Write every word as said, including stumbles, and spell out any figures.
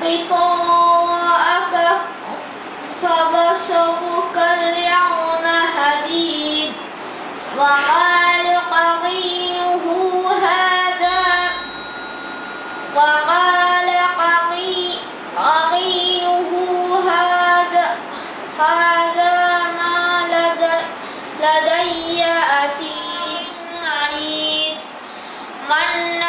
غطاءك فبصرك اليوم حديد وقال قرينه هذا وقال قرينه هذا هذا ما لدي عتيد.